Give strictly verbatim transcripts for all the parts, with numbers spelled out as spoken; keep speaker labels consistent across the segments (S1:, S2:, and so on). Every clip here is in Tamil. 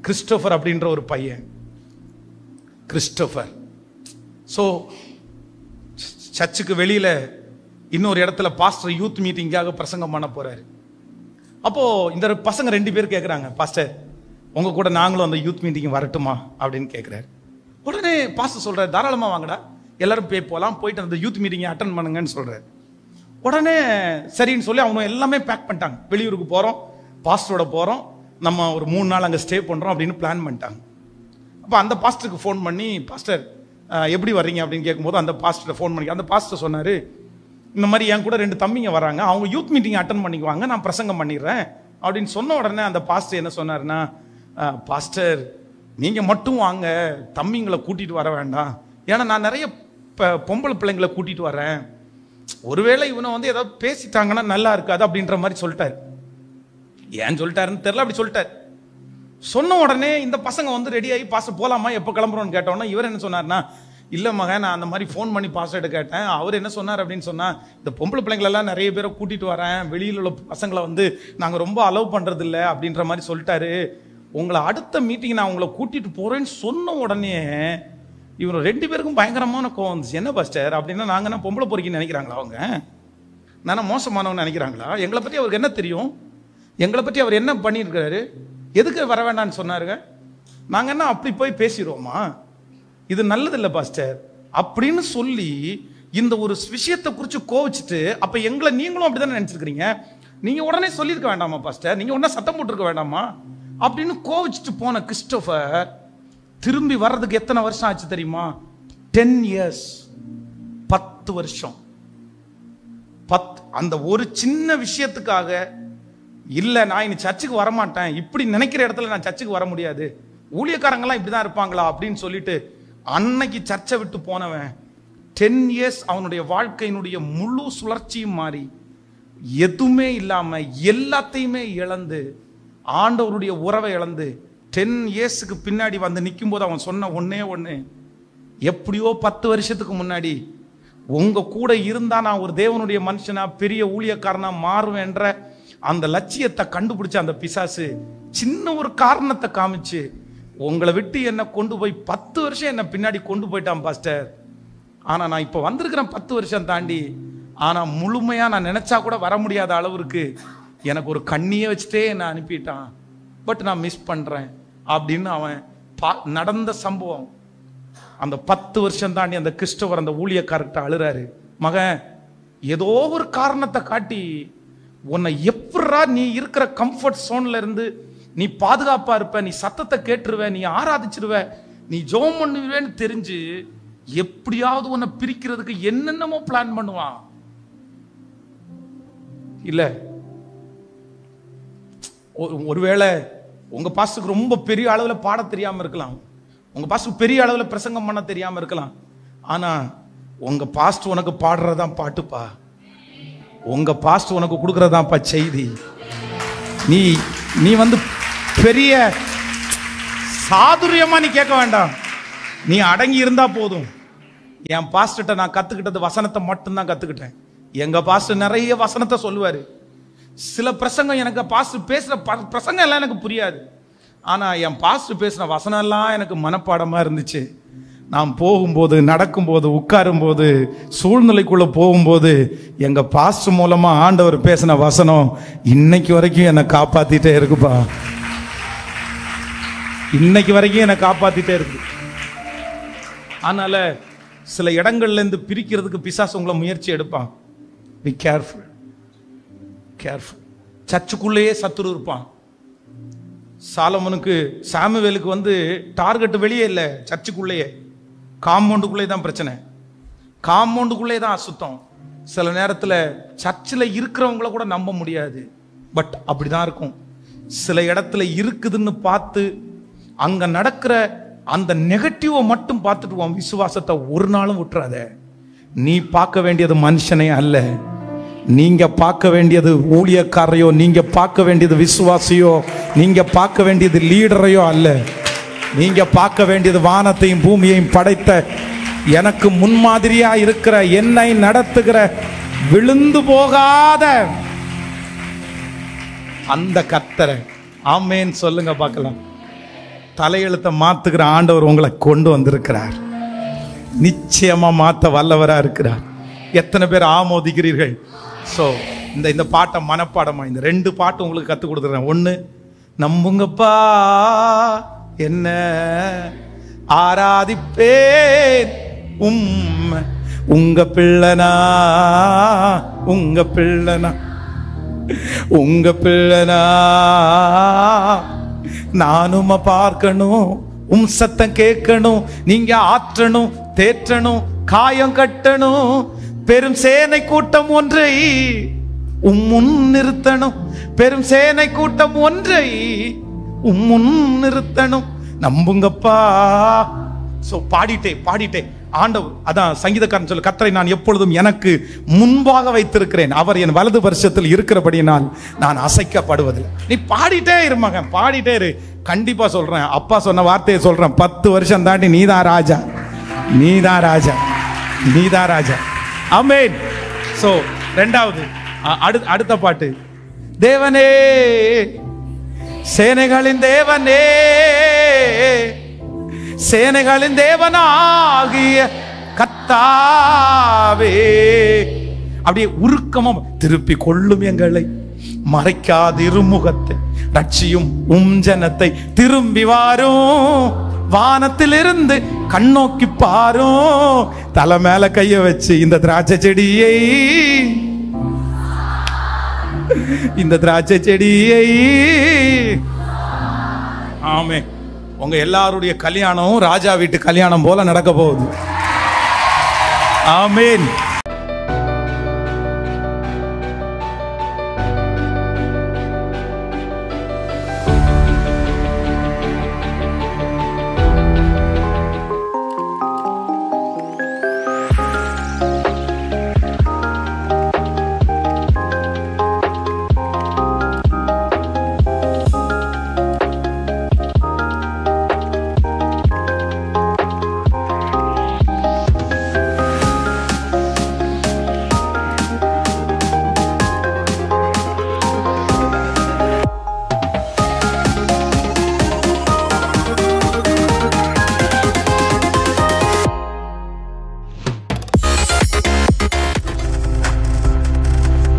S1: கிறிஸ்டோபர் அப்படின்ற ஒரு பையன். கிறிஸ்டோபர் ஸோ சர்ச்சுக்கு வெளியில இன்னொரு இடத்துல பாஸ்டர் யூத் மீட்டிங்காக பிரசங்கம் பண்ண போறாரு. அப்போ இந்த பசங்க ரெண்டு பேர் கேட்குறாங்க, பாஸ்டர் உங்க கூட நாங்களும் அந்த யூத் மீட்டிங் வரட்டுமா அப்படின்னு கேட்குறாரு. உடனே பாஸ்டர் சொல்றாரு, தாராளமா வாங்கடா, எல்லாரும் போய் போகலாம், போயிட்டு அந்த யூத் மீட்டிங்கை அட்டன் பண்ணுங்கன்னு சொல்றாரு. உடனே சரின்னு சொல்லி அவங்க எல்லாமே பேக் பண்ணிட்டாங்க. வெளியூருக்கு போறோம், பாஸ்டரோட போறோம், நம்ம ஒரு மூணு நாள் அங்கே ஸ்டே பண்றோம் அப்படின்னு பிளான் பண்ணிட்டாங்க. அப்போ அந்த பாஸ்டருக்கு ஃபோன் பண்ணி, பாஸ்டர் எப்படி வர்றீங்க அப்படின்னு கேட்கும்போது அந்த பாஸ்டரை ஃபோன் பண்ணி அந்த பாஸ்டர் சொன்னார், இந்த மாதிரி என் கூட ரெண்டு தம்பிங்க வராங்க, அவங்க யூத் மீட்டிங் அட்டன் பண்ணிக்குவாங்க, நான் பிரசங்கம் பண்ணிடுறேன் அப்படின்னு சொன்ன உடனே அந்த பாஸ்டர் என்ன சொன்னார்னா, பாஸ்டர் நீங்கள் மட்டும் வாங்க, தம்பிங்களை கூட்டிகிட்டு வர வேண்டாம், ஏன்னா நான் நிறைய பொம்பளை பிள்ளைங்களை கூட்டிகிட்டு வரேன், ஒருவேளை இவனை வந்து ஏதாவது பேசிட்டாங்கன்னா நல்லா இருக்காது அப்படின்ற மாதிரி சொல்லிட்டாரு. ஏன் சொல்லிட்டாருன்னு தெரியல, அப்படி சொல்லிட்டாரு. சொன்ன உடனே இந்த பசங்க வந்து ரெடி ஆகி பாஸ்டர் போகலாமா, எப்போ கிளம்புறோன்னு கேட்டோன்னா இவர் என்ன சொன்னார்னா, இல்லை மகன் நான் அந்த மாதிரி ஃபோன் பண்ணி பாஸ்டர்கிட்ட கேட்டேன், அவர் என்ன சொன்னார் அப்படின்னு சொன்னால், இந்த பொம்பளை பிள்ளைங்களெல்லாம் நிறைய பேரை கூட்டிகிட்டு வரேன், வெளியில் உள்ள பசங்களை வந்து நாங்கள் ரொம்ப அலோவ் பண்ணுறது இல்லை அப்படின்ற மாதிரி சொல்லிட்டாரு, உங்களை அடுத்த மீட்டிங் நான் உங்களை கூட்டிகிட்டு போகிறேன்னு சொன்ன உடனே இவர் ரெண்டு பேருக்கும் பயங்கரமான கோவம் வந்துச்சு. என்ன பாஸ்டர் அப்படின்னா, நாங்கள் என்ன பொம்பளை பொறுக்கின்னு நினைக்கிறாங்களா, அவங்க நானா மோசமானவன்னு நினைக்கிறாங்களா, எங்களை பற்றி அவருக்கு என்ன தெரியும், எங்களை பற்றி அவர் என்ன பண்ணியிருக்கிறாரு, எதுக்கு வர வேண்டான்னு சொன்னாருங்க, நாங்கள் என்ன அப்படி போய் பேசிடுவோமா, இது நல்லதில்லை பாஸ்டர் அப்படின்னு சொல்லி இந்த ஒரு விஷயத்தை குறித்து கோவிச்சுட்டு, அப்போ எங்களை நீங்களும் அப்படிதான் நினைச்சிருக்கிறீங்க, நீங்க உடனே சொல்லியிருக்க வேண்டாமா பாஸ்டர், நீங்க உடனே சத்தம் போட்டுருக்க வேண்டாமா அப்படின்னு கோவிச்சுட்டு போன கிறிஸ்டோபர் திரும்பி வர்றதுக்கு எத்தனை வருஷம் ஆச்சு தெரியுமா? டென் இயர்ஸ், பத்து வருஷம். பத் அந்த ஒரு சின்ன விஷயத்துக்காக, இல்லை நான் இனி சர்ச்சுக்கு வரமாட்டேன், இப்படி நினைக்கிற இடத்துல நான் சர்ச்சுக்கு வர முடியாது, ஊழியக்காரங்களாம் இப்படிதான் இருப்பாங்களா அப்படின்னு சொல்லிட்டு அன்னைக்கு சர்ச்சை விட்டு போனவன் டென் இயர்ஸ் அவனுடைய வாழ்க்கையினுடைய முழு சுழற்சியும் மாறி எதுவுமே இல்லாம எல்லாத்தையுமே இழந்து ஆண்டவருடைய உறவை இழந்து டென் இயர்ஸுக்கு பின்னாடி வந்து நிற்கும் போது அவன் சொன்ன ஒன்னே ஒன்று, எப்படியோ பத்து வருஷத்துக்கு முன்னாடி உங்க கூட இருந்தா நான் ஒரு தேவனுடைய மனுஷனா பெரிய ஊழியக்காரனா மாறுவேன்ற அந்த லட்சியத்தை கண்டுபிடிச்ச அந்த பிசாசு சின்ன ஒரு காரணத்தை காமிச்சு உங்களை விட்டு என்ன கொண்டு போய் பத்து வருஷம் என்ன பின்னாடி கொண்டு போயிட்டான் பாஸ்டர். ஆனா நான் இப்ப வந்திருக்கிறேன் பத்து வருஷம் தாண்டி, ஆனா முழுமையா நான் நினைச்சா கூட வர முடியாத அளவுக்கு எனக்கு ஒரு கண்ணியை வச்சுட்டே என்ன அனுப்பிட்டான், பட் நான் மிஸ் பண்றேன் அப்படின்னு அவன் நடந்த சம்பவம். அந்த பத்து வருஷம் தாண்டி அந்த கிறிஸ்டோபர் அந்த ஊழியக்காரர்கிட்ட அழுறாரு, மகன் ஏதோ ஒரு காரணத்தை காட்டி உன்னை எப்படா நீ இருக்கிற கம்ஃபர்ட் சோன்ல இருந்து நீ பாதுகாப்பா இருப்ப, நீ சத்தத்தை கேட்டுருவ, நீ ஆராதிச்சிருவ, நீ ஜெபம் பண்ணுவேன்னு தெரிஞ்சு எப்படியாவது உன்னை பிரிக்கிறதுக்கு என்னென்னமோ பிளான் பண்ணுவான். இல்ல ஒருவேளை உங்க பாஸ்டருக்கு ரொம்ப பெரிய அளவுல பாட தெரியாம இருக்கலாம், உங்க பாஸ்டருக்கு பெரிய அளவுல பிரசங்கம் பண்ண தெரியாம இருக்கலாம், ஆனா உங்க பாஸ்டர் உனக்கு பாடுறதான் பாட்டுப்பா, உங்க பாஸ்டர் உனக்கு கொடுக்கறதாப்பா செய்தி. நீ நீ வந்து பெரிய சாதுரியமா நீ கேட்க வேண்டாம், நீ அடங்கி இருந்தா போதும். என் பாஸ்டர்கிட்ட நான் கத்துக்கிட்டது வசனத்தை மட்டும்தான் கத்துக்கிட்டேன். எங்க பாஸ்டர் நிறைய வசனத்தை சொல்லுவாரு. சில பிரசங்கம் எனக்கு பாஸ்டர் பேசுற பிரசங்கம் எல்லாம் எனக்கு புரியாது, ஆனா என் பாஸ்டர் பேசுற வசனம் எல்லாம் எனக்கு மனப்பாடமா இருந்துச்சு. நான் போகும்போது, நடக்கும்போது, உட்காரும் போது, சூழ்நிலைக்குள்ள போகும்போது எங்க பாஸ்டர் மூலமா ஆண்டவர் பேசின வசனம் இன்னைக்கு வரைக்கும் என்னை காப்பாத்திட்டே இருக்குப்பா, இன்னைக்கு வரைக்கும் என்னை காப்பாத்திட்டே இருக்கு. அதனால சில இடங்கள்ல இருந்து பிரிக்கிறதுக்கு பிசாசு உங்களை முயற்சி எடுப்பான். Be careful, careful. சர்ச்சுக்குள்ளேயே சத்துரு இருப்பான். சாலமோனுக்கு சாமுவேலுக்கு வந்து டார்கெட் வெளியே இல்லை, சர்ச்சுக்குள்ளேயே, காம்பவுண்டுக்குள்ளே தான் பிரச்சனை, காம்பவுண்டுக்குள்ளே தான் அசுத்தம். சில நேரத்தில் சர்ச்சில் இருக்கிறவங்கள கூட நம்ப முடியாது, பட் அப்படிதான் இருக்கும். சில இடத்துல இருக்குதுன்னு பார்த்து அங்க நடக்கிற அந்த நெகட்டிவை மட்டும் பார்த்துட்டு உன் விசுவாசத்தை ஒரு நாளும் விட்டுறாத. நீ பார்க்க வேண்டியது மனுஷனே அல்ல, நீங்க பார்க்க வேண்டியது ஊழியக்காரையோ, நீங்க பார்க்க வேண்டியது விசுவாசியோ, நீங்க பார்க்க வேண்டியது லீடரையோ அல்ல, நீங்க பார்க்க வேண்டியது வானத்தையும் பூமியையும் படைத்த எனக்கு முன்மாதிரியா இருக்கிற, என்னை நடத்துகிற, விழுந்து போகாத அந்த கர்த்தரை. ஆமென் சொல்லுங்க பார்க்கலாம். தலையெழுத்த மாத்துகிற ஆண்டவர் உங்களை கொண்டு வந்திருக்கிறார். நிச்சயமா மாத்த வல்லவரா இருக்கிறார். எத்தனை பேர் ஆமோதிக்கிறீர்கள்? ஸோ இந்த இந்த பாட்டை மனப்பாடமா இந்த ரெண்டு பாட்டு உங்களுக்கு கற்றுக் கொடுத்துறேன். ஒன்று, நம்புங்கப்பா என்ன ஆராதிப்பேன் உம் உங்க பிள்ளனா உங்க பிள்ளனா உங்க பிள்ளனா நானும் பார்க்கணும், உம் சத்தம் கேட்கணும், நீங்க ஆற்றணும், தேற்றணும், காயம் கட்டணும், பெரும் சேனை கூட்டம் ஒன்றை உம் முன் நிறுத்தணும், பெரும் சேனை கூட்டம் ஒன்றை உம் முன் நிறுத்தணும். நம்புங்கப்பா. சோ பாடிட்டே பாடிட்டே ஆண்டவர் அதான் சங்கீதக்காரன் சொல்ல, கர்த்தரை நான் எப்பொழுதும் எனக்கு முன்பாக வைத்திருக்கிறேன், அவர் என் வலது வருஷத்தில் இருக்கிறபடினால் நான் அசைக்கப்படுவதில்லை. நீ பாடிட்டே இரு மகன், பாடிட்டே இரு. கண்டிப்பா சொல்றேன், அப்பா சொன்ன வார்த்தையை சொல்றேன், பத்து வருஷம் தாண்டி நீதான் ராஜா, நீதான் ராஜா, நீதான் ராஜா. ஆமென். சோ ரெண்டாவது அடுத்த பாட்டு, தேவனே சேனைகளின் தேவனே சேனைகளின் தேவனாகிய கர்த்தாவே. அப்படியே உருக்கமா, திருப்பி கொள்ளும் எங்களை, மறைக்காதிரு முகத்தை, ரட்சியும் உம் ஜனத்தை, திரும்பி வாரும், வானத்திலிருந்து கண்ணோக்கி பாரும், தலை மேல கைய வச்சு இந்த திராட்சை செடியை இந்த திராட்சை செடியை. ஆமே. உங்க எல்லாருடைய கல்யாணம் ராஜா வீட்டு கல்யாணம் போல நடக்க போகுது. ஆமென்.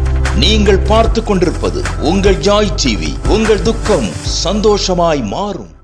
S2: நீங்கள் பார்த்து கொண்டிருப்பது உங்கள் ஜாய் டிவி. உங்கள் துக்கம் சந்தோஷமாய் மாறும்.